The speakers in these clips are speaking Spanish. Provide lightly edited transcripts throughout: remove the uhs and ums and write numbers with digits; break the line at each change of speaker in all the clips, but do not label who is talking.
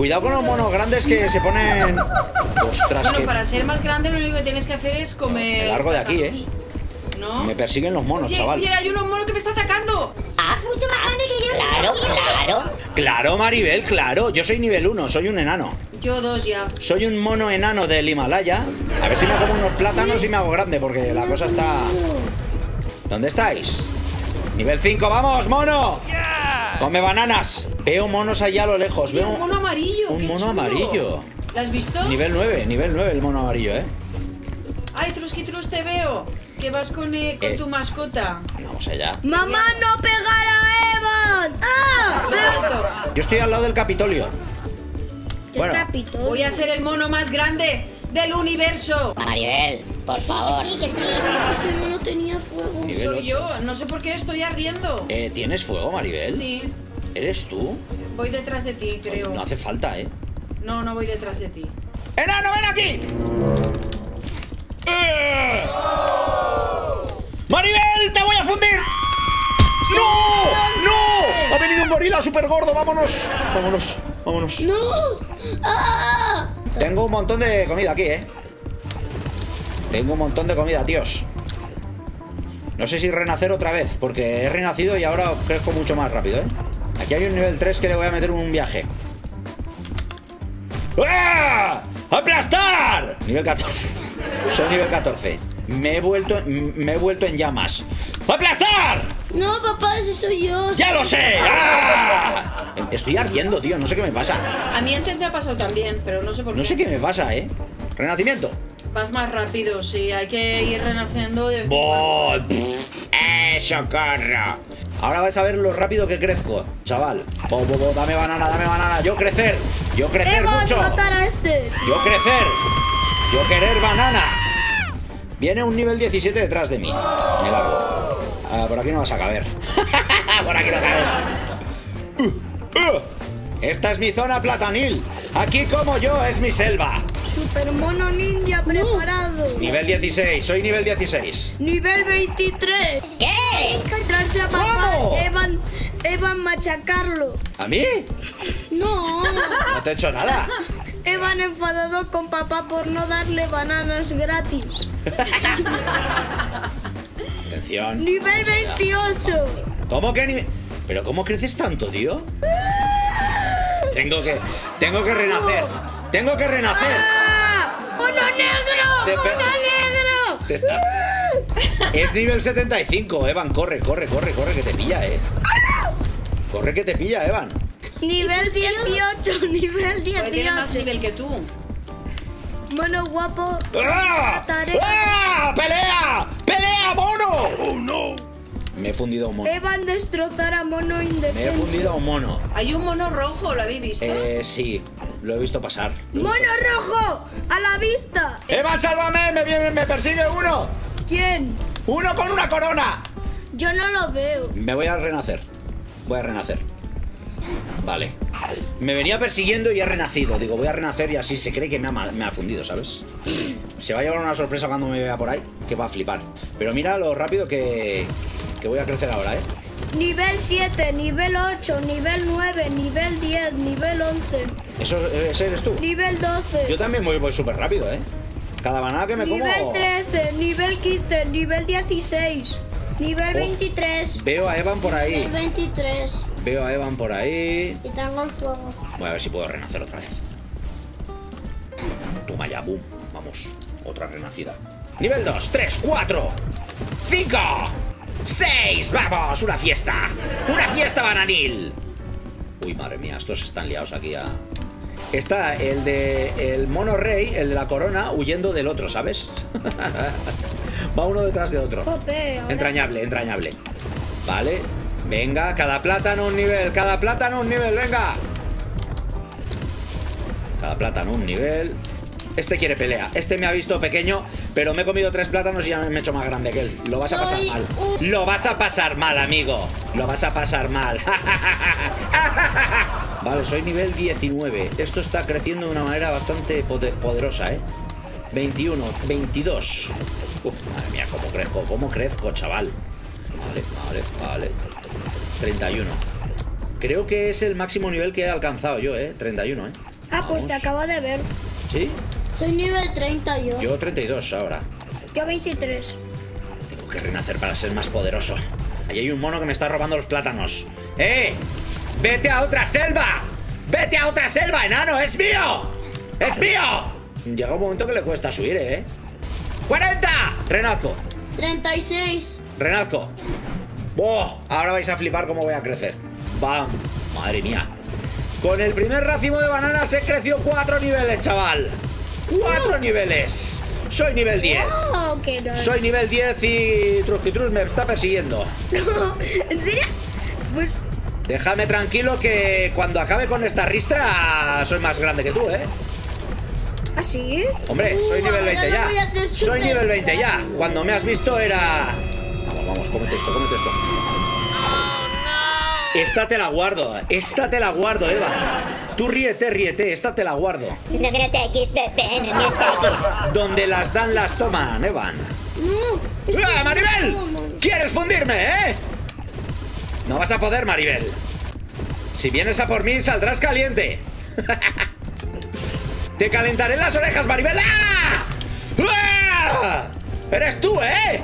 Cuidado con los monos grandes que se ponen... Ostras,
Bueno,
que...
para ser más grande lo único que tienes que hacer es comer...
Me largo de aquí, ¿eh?
¿No?
Me persiguen los monos,
Oye,
chaval.
oye, hay unos monos que me está atacando.
Es mucho más grande que yo. Claro.
Claro, Maribel, claro. Yo soy nivel 1, soy un enano.
Yo 2 ya.
Soy un mono enano del Himalaya. A ver si me como unos plátanos y me hago grande, porque la cosa está... ¿Dónde estáis? Nivel 5, ¡vamos, mono! ¡Come bananas! Veo monos allá a lo lejos.
Mira,
Veo
un mono amarillo.
un
qué
mono
chulo.
amarillo.
¿Lo has visto?
Nivel 9 el mono amarillo, ¿eh?
Ay, Trusky Trus, te veo. Que vas con tu mascota.
Vamos allá.
¡Mamá, no pegar a Evan! ¡Ah!
Perfecto.
Yo estoy al lado del Capitolio.
¿Qué
Bueno.
Capitolio?
Voy a ser el mono más grande del universo.
Maribel, por favor.
Sí, que sí. Ese no tenía fuego.
Nivel
Soy
8.
yo. No sé por qué estoy ardiendo.
¿Tienes fuego, Maribel?
Sí.
¿Eres tú?
Voy detrás de ti, creo.
No hace falta, ¿eh?
No, no voy detrás de ti.
¡Enano, ven aquí! ¡Maribel, te voy a fundir! ¡No! ¡No! Ha venido un gorila súper gordo, vámonos. Vámonos.
¡No! ¡Ah!
Tengo un montón de comida aquí, ¿eh? Tengo un montón de comida, tíos. No sé si renacer otra vez, porque he renacido y ahora crezco mucho más rápido, ¿eh? Aquí hay un nivel 3 que le voy a meter un viaje. ¡Ah! ¡Aplastar! Nivel 14. Soy nivel 14. Me he vuelto en llamas. ¡Aplastar!
No, papá, ese soy yo.
¡Ya lo sé! ¡Ah! Estoy ardiendo, tío. No sé qué me pasa.
A mí antes me ha pasado también, pero no sé por qué.
No sé qué me pasa, ¿eh? Renacimiento.
Vas más rápido, sí. Hay que ir renaciendo de...
¡Bol! ¡Socorro! Ahora vais a ver lo rápido que crezco, chaval. Dame banana. Yo crecer
Evan,
mucho.
matar a este.
Yo crecer. Yo querer banana. Viene un nivel 17 detrás de mí. Me largo. Por aquí no vas a caber. Por aquí no cabes. Esta es mi zona platanil. Aquí como yo, es mi selva.
Super mono ninja preparado.
Nivel 16, soy nivel 16.
Nivel 23.
¿Qué?
Encontrarse a papá.
¿Cómo?
Evan machacarlo.
¿A mí?
No.
No te he hecho nada.
Evan enfadado con papá por no darle bananas gratis.
Atención.
Nivel 28.
¿Cómo que nivel? ¿Pero cómo creces tanto, tío? Tengo que renacer. Tengo que renacer.
¡Ah! ¡Uno negro!
Te pe-
¡Uno negro!
Te está- Es nivel 75, Evan. Corre, que te pilla, Corre que te pilla, Evan.
Nivel 18. Nivel
Pues tiene más
18.
nivel que tú.
Mono guapo.
¡Ah!
Mataré.
¡Ah! ¡Pelea! ¡Pelea, mono! ¡Oh, no! Me he fundido a un mono.
Evan destrozar a mono
Me he
indefenso.
fundido a un mono.
Hay un mono rojo, ¿lo habéis visto?
Sí, lo he visto pasar.
¡Mono rojo! ¡A la vista!
¡Evan, sálvame! ¡Me persigue uno!
¿Quién?
¡Uno con una corona!
Yo no lo veo.
Me voy a renacer. Vale. Me venía persiguiendo y he renacido. Digo, voy a renacer y así se cree que me ha fundido, ¿sabes? Se va a llevar una sorpresa cuando me vea por ahí, que va a flipar. Pero mira lo rápido que voy a crecer ahora, ¿eh?
Nivel 7, nivel 8, nivel 9, nivel 10, nivel 11,
¿Ese eres tú?
nivel 12,
Yo también voy súper rápido, ¿eh? Cada banana que me como...
nivel 13, nivel 15, nivel 16, nivel 23.
Veo a Evan por ahí.
23.
Veo a Evan por ahí.
Y tengo el fuego.
Voy a ver si puedo renacer otra vez. Toma ya, boom. Vamos, otra renacida. Nivel 2, 3, 4, 5, 6. ¡Vamos! ¡Una fiesta! ¡Una fiesta bananil! Uy, madre mía, estos están liados aquí a... Está el mono rey, el de la corona, huyendo del otro, ¿sabes? Va uno detrás de otro.
Jope, ahora-
Entrañable. Vale. Venga, cada plátano un nivel, venga. Cada plátano un nivel. Este quiere pelea. Este me ha visto pequeño, pero me he comido 3 plátanos y ya me he hecho más grande que él. Lo vas a pasar mal. Lo vas a pasar mal, amigo. Lo vas a pasar mal. Vale, soy nivel 19. Esto está creciendo de una manera bastante poderosa, ¿eh? 21, 22. Madre mía, cómo crezco, chaval. Vale. 31. Creo que es el máximo nivel que he alcanzado yo, 31,
Ah, pues te acabo de ver.
¿Sí?
Soy nivel 30 yo.
Yo 32 ahora.
Yo 23.
Tengo que renacer para ser más poderoso. Ahí hay un mono que me está robando los plátanos. ¡Eh! ¡Vete a otra selva! ¡Vete a otra selva, enano! ¡Es mío! ¡Es mío! Llega un momento que le cuesta subir, ¿eh? ¡40! Renazco.
36.
Renazco. ¡Boh! Ahora vais a flipar cómo voy a crecer. ¡Bam! Madre mía. Con el primer racimo de bananas he crecido 4 niveles, chaval. 4 niveles. Soy nivel 10.
Oh, qué no.
Soy nivel 10 y Truskitrus me está persiguiendo.
¿En serio? Pues...
Déjame tranquilo que cuando acabe con esta ristra soy más grande que tú, ¿eh?
¿Ah, sí?
Hombre, soy nivel 20
ahora lo voy a
ya.
hacer
Soy
súper
nivel 20 ya. Cuando me has visto era... Vamos, vamos, cómete esto, cómete esto. Esta te la guardo, Eva. Tú ríete, esta te la guardo.
No me ataques, Pepe, no me ataques.
Donde las dan, las toman, Evan.
No.
¡Ah, Maribel! ¿Quieres fundirme, eh? No vas a poder, Maribel. Si vienes a por mí, saldrás caliente. Te calentaré las orejas, Maribel. ¡Ah! ¡Ah! ¡Eres tú, eh!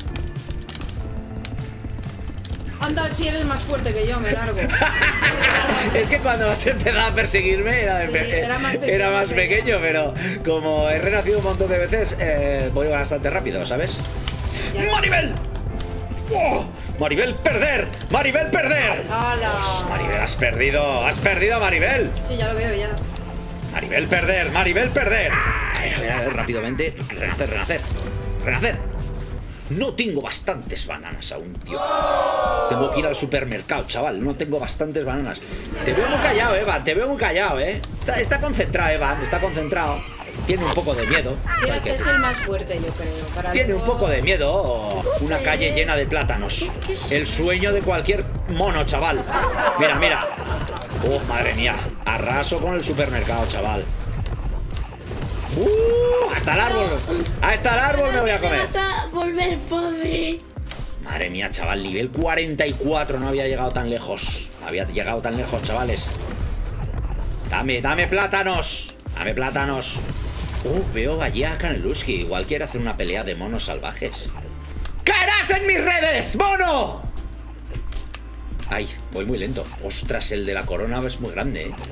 Anda, si eres más fuerte que yo, me largo.
Es que cuando has empezado a perseguirme era más pequeño, pero como he renacido un montón de veces, voy bastante rápido, ¿sabes?
Ya.
¡Maribel! ¡Oh! ¡Maribel, perder! ¡Maribel, perder!
¡Hala!
Pues, Maribel, has perdido, Maribel.
Sí, ya lo veo, ya.
Maribel, perder, Maribel, perder. A ver, rápidamente. Renacer. No tengo bastantes bananas aún, tío. Tengo que ir al supermercado, chaval. No tengo bastantes bananas. Te veo muy callado, Evan. Está concentrado, Evan. Está concentrado. Tiene un poco de miedo.
Tiene que ser el más fuerte, yo creo. Para
Tiene un
luego-
poco de miedo. Una calle llena de plátanos. El sueño de cualquier mono, chaval. Mira. Oh, madre mía. Arraso con el supermercado, chaval. Hasta el árbol me voy a comer.
Vas a volver pobre.
Madre mía, chaval, nivel 44. No había llegado tan lejos. Chavales. Dame plátanos. Veo allí a Kaneluski. Igual quiere hacer una pelea de monos salvajes. ¡Caerás en mis redes, mono! Ay, voy muy lento. Ostras, el de la corona es muy grande, ¿eh?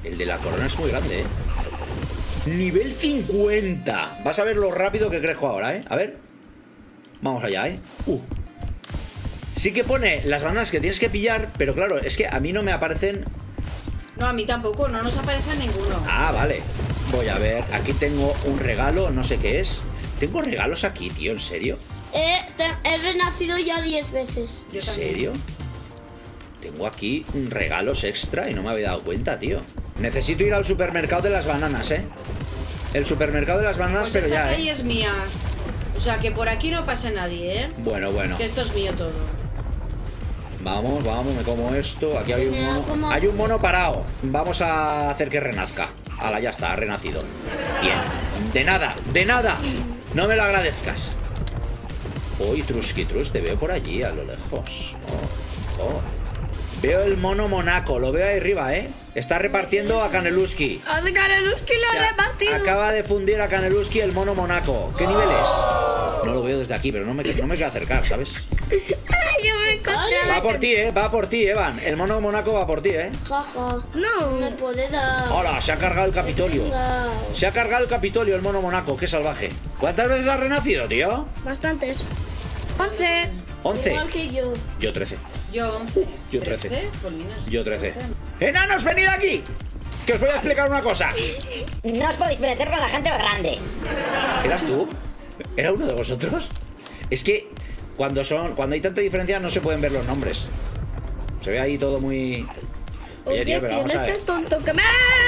Nivel 50. Vas a ver lo rápido que crezco ahora, ¿eh? A ver. Vamos allá, ¿eh? Sí que pone las bananas que tienes que pillar, pero claro, es que a mí no me aparecen...
No, a mí tampoco, no nos aparece ninguno.
Ah, vale. Voy a ver, aquí tengo un regalo, no sé qué es. Tengo regalos aquí, tío, ¿en serio?
He renacido ya 10 veces.
Yo
¿En
también.
serio? Tengo aquí regalos extra y no me había dado cuenta, tío. Necesito ir al supermercado de las bananas, ¿eh? El supermercado de las bananas,
Pues
pero
esta
ya,
calle
¿eh?
es mía. O sea, que por aquí no pasa nadie, ¿eh?
Bueno.
Que esto es mío todo.
Vamos, me como esto. Aquí hay un
Mira,
mono.
como-
Hay un mono parado. Vamos a hacer que renazca. Hala, ya está, ha renacido. Bien. De nada. No me lo agradezcas. Uy, Truskitrus, te veo por allí, a lo lejos. Oh. Veo el mono monaco, lo veo ahí arriba, ¿eh? Está repartiendo a Kaneluski.
A Kaneluski lo ha repartido.
Acaba de fundir a Kaneluski el mono monaco. ¿Qué nivel es? No lo veo desde aquí, pero no me quiero acercar, ¿sabes?
Ay, yo me encontré.
Va por ti, Evan. El mono monaco va por ti, ¿eh?
Jaja. No. Me puede dar.
Hola, se ha cargado el Capitolio.
Venga.
Se ha cargado el Capitolio el mono monaco, qué salvaje. ¿Cuántas veces has renacido, tío?
Bastantes. 11.
11.
Igual que yo.
Yo 13.
Yo.
Yo 13.
Jolines.
Yo 13. ¡Enanos, venid aquí! Que os voy a explicar una cosa.
No os podéis meter con la gente grande.
¿Eras tú? ¿Era uno de vosotros? Es que cuando hay tanta diferencia no se pueden ver los nombres. Se ve ahí todo muy...
Oye,
tío, pero vamos
¿quién
a
es
ver.
el tonto que me...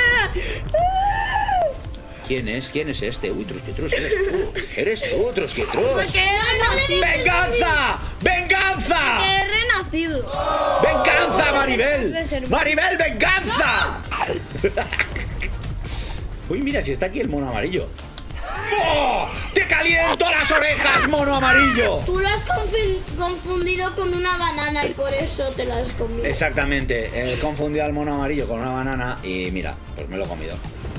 ¿Quién es este? Uy, Truskitrus, eres tú, Truskitrus.
Porque he renacido.
¡Venganza! ¡Venganza!
He renacido.
¡Venganza, Maribel!
Reserva.
¡Maribel, venganza! Uy, mira, si está aquí el mono amarillo. ¡Oh! ¡Te caliento las orejas, mono amarillo!
Tú lo has confundido con una banana y por eso te la has comido.
Exactamente, he confundido al mono amarillo con una banana y mira, pues me lo he comido.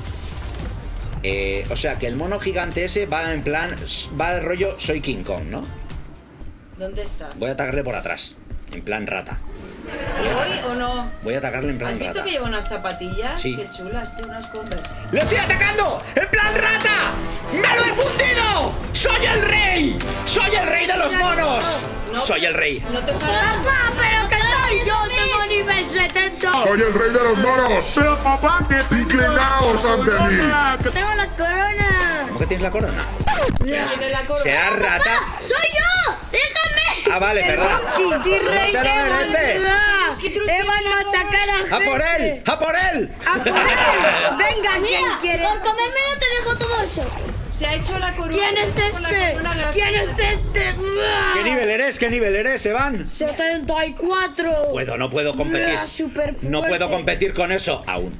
O sea que el mono gigante ese va en plan, va al rollo soy King Kong, ¿no?
¿Dónde estás?
Voy a atacarle por atrás, en plan rata.
¿Voy o no?
Voy a atacarle en plan
¿Has visto
rata.
que lleva unas zapatillas?
Sí.
Qué chulas, tío, unas Converse.
¡Le estoy atacando! ¡En plan rata! ¡Me lo he fundido! ¡Soy el rey! ¡Soy el rey de los monos!
No.
¡Soy el rey!
No te sale.
¡Papá, pero que soy yo! ¡Tengo nivel 70!
¡Soy el rey de los monos!
Pero papá, que
¡Inclinaos ante mí!
¡Tengo la corona!
¿Cómo que tienes la corona?
Tiene la corona.
¿Será rata?
¡Soy yo! ¡Déjame!
Ah, vale, perdón.
T-Rey
¡No te lo mereces!
¡Evan machacar a gente!
¡A por él! ¡A por él!
¡A por él! ¡Venga, ¿quién quiere?
Por comerme no te dejo todo eso.
Se ha hecho la corona.
¿Quién es
con la
este?
corona graciosa.
¿Quién es este?
¿Qué nivel eres? ¿Qué nivel eres, Evan?
74.
No puedo competir.
Súper
No puedo
fuerte.
competir con eso aún.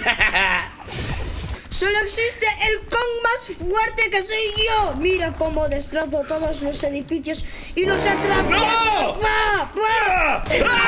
Solo existe el Kong más fuerte que soy yo. Mira cómo destrozo todos los edificios y los atravieso.
¡No!
¡Va! ¡Va!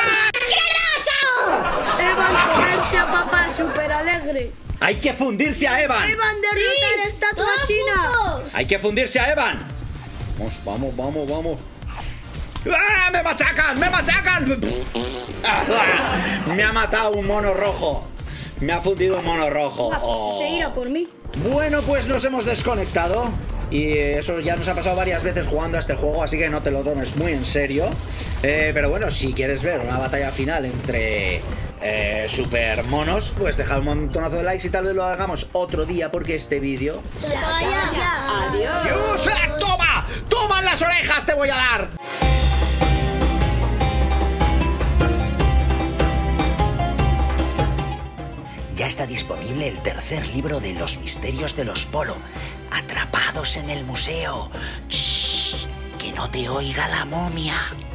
Evan se papá, súper alegre.
¡Hay que fundirse a Evan!
Evan derrotar estatua
¡Todos
china.
juntos!
¡Hay que fundirse a Evan! Vamos. ¡Ah! ¡Me machacan! ¡Me machacan! Me ha matado un mono rojo. Me ha fundido un mono rojo.
Pues se irá por mí.
Bueno, pues nos hemos desconectado. Y eso ya nos ha pasado varias veces jugando a este juego, así que no te lo tomes muy en serio. Pero bueno, si quieres ver una batalla final entre super monos, pues deja un montonazo de likes y tal vez lo hagamos otro día, porque este vídeo...
Se vaya ya.
Adiós.
¡Dios! ¡Toma! ¡Toma en las orejas! ¡Te voy a dar!
Ya está disponible el tercer libro de Los misterios de los Polo. Atrapados en el museo. ¡Shh! Que no te oiga la momia.